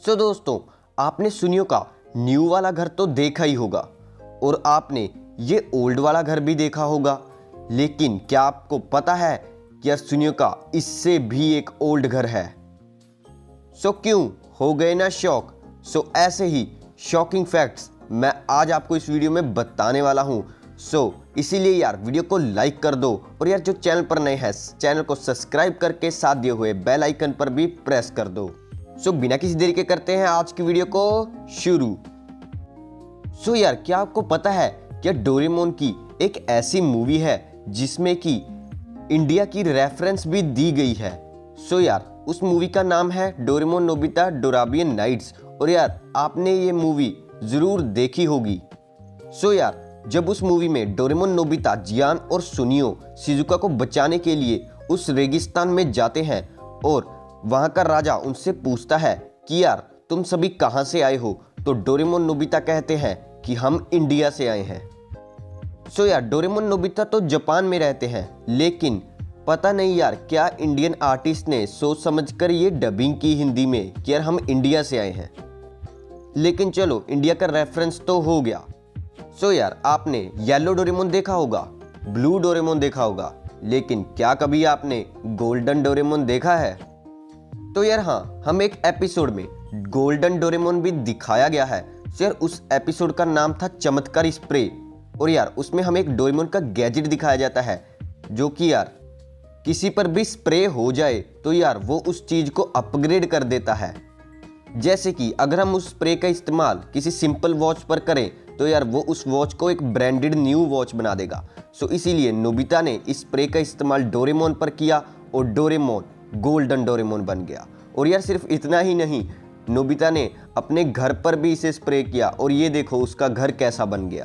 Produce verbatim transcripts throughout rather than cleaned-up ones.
सो दोस्तों, आपने सुनियो का न्यू वाला घर तो देखा ही होगा और आपने ये ओल्ड वाला घर भी देखा होगा, लेकिन क्या आपको पता है कि यार सुनियो का इससे भी एक ओल्ड घर है। सो क्यों हो गए ना शॉक? सो ऐसे ही शॉकिंग फैक्ट्स मैं आज आपको इस वीडियो में बताने वाला हूं। सो इसीलिए यार वीडियो को लाइक कर दो और यार जो चैनल पर नए हैं चैनल को सब्सक्राइब करके साथ दिए हुए बेल आइकन पर भी प्रेस कर दो। सो बिना किसी देरी के करते हैं आज की वीडियो को शुरू। सो यार क्या आपको पता है कि डोरेमोन की एक ऐसी मूवी है जिसमें कि इंडिया की रेफरेंस भी दी गई है। सो यार उस मूवी का नाम है डोरेमोन नोबिता डोराबियन नाइट्स और यार आपने ये मूवी जरूर देखी होगी। सो यार जब उस मूवी में डोरेमोन नोबिता जियान और सुनियो शिजुका को बचाने के लिए उस रेगिस्तान में जाते हैं और वहां का राजा उनसे पूछता है कि यार तुम सभी कहां से आए हो, तो डोरेमोन नोबिता कहते हैं कि हम इंडिया से आए हैं। सो यार डोरेमोन नोबिता तो जापान में रहते हैं, लेकिन पता नहीं यार क्या इंडियन आर्टिस्ट ने सोच समझकर ये डबिंग की हिंदी में कि यार हम इंडिया से आए हैं। लेकिन चलो इंडिया का रेफरेंस तो हो गया। सो यार आपने येलो डोरेमोन देखा होगा, ब्लू डोरेमोन देखा होगा, लेकिन क्या कभी आपने गोल्डन डोरेमोन देखा है? तो यार हाँ, हम एक एपिसोड में गोल्डन डोरेमोन भी दिखाया गया है। सो यार उस एपिसोड का नाम था चमत्कार स्प्रे और यार उसमें हमें एक डोरेमोन का गैजेट दिखाया जाता है जो कि यार किसी पर भी स्प्रे हो जाए तो यार वो उस चीज को अपग्रेड कर देता है। जैसे कि अगर हम उस स्प्रे का इस्तेमाल किसी सिंपल वॉच पर करें तो यार वो उस वॉच को एक ब्रांडेड न्यू वॉच बना देगा। सो इसीलिए नोबिता ने इस स्प्रे का इस्तेमाल डोरेमोन पर किया और डोरेमोन गोल्डन डोरेमोन बन गया। और यार सिर्फ इतना ही नहीं, नोबिता ने अपने घर पर भी इसे स्प्रे किया और ये देखो उसका घर कैसा बन गया।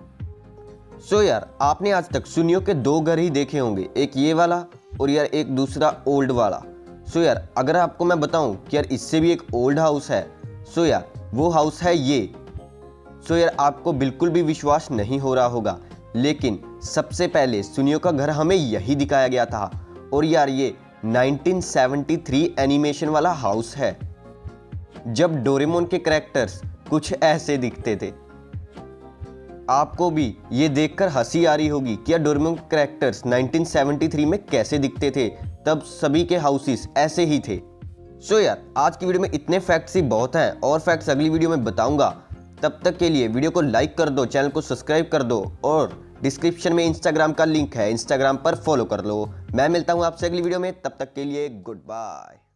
सो यार आपने आज तक सुनियो के दो घर ही देखे होंगे, एक ये वाला और यार एक दूसरा ओल्ड वाला। सो यार अगर आपको मैं बताऊं कि यार इससे भी एक ओल्ड हाउस है, सो यार वो हाउस है ये। सो यार आपको बिल्कुल भी विश्वास नहीं हो रहा होगा, लेकिन सबसे पहले सुनियो का घर हमें यही दिखाया गया था और यार ये नाइनटीन सेवेंटी थ्री एनिमेशन वाला हाउस है जब डोरेमोन के कैरेक्टर्स कुछ ऐसे दिखते थे। आपको भी ये देखकर हंसी आ रही होगी कि यार डोरेमोन के कैरेक्टर्स नाइनटीन सेवेंटी थ्री में कैसे दिखते थे, तब सभी के हाउसेस ऐसे ही थे। सो यार आज की वीडियो में इतने फैक्ट्स ही बहुत हैं और फैक्ट्स अगली वीडियो में बताऊंगा। तब तक के लिए वीडियो को लाइक कर दो, चैनल को सब्सक्राइब कर दो और डिस्क्रिप्शन में इंस्टाग्राम का लिंक है, इंस्टाग्राम पर फॉलो कर लो। मैं मिलता हूं आपसे अगली वीडियो में, तब तक के लिए गुड बाय।